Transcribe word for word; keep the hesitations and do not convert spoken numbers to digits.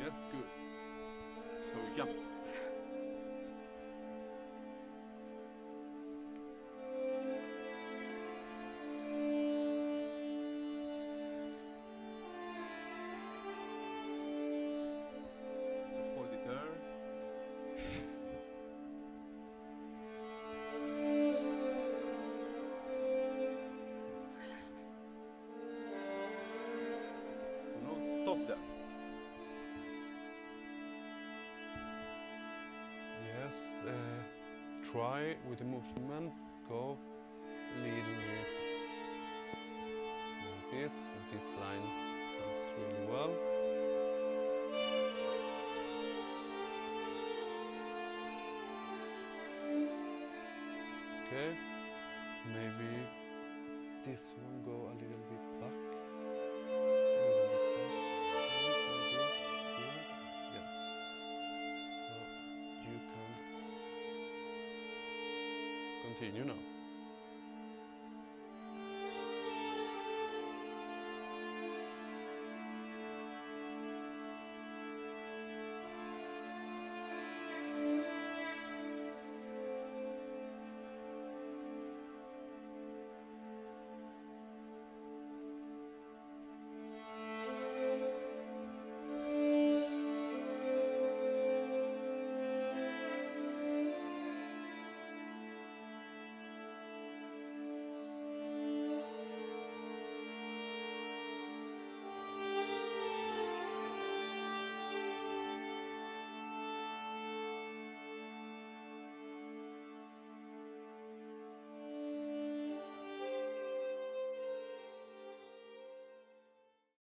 Yes, good. So jump. So hold it there. So now stop there. Yes, uh, try with the movement, go leading it like this. This line does really well. Okay, maybe this one go a little bit back. A little bit back, like this, good, yeah. So you can continue now.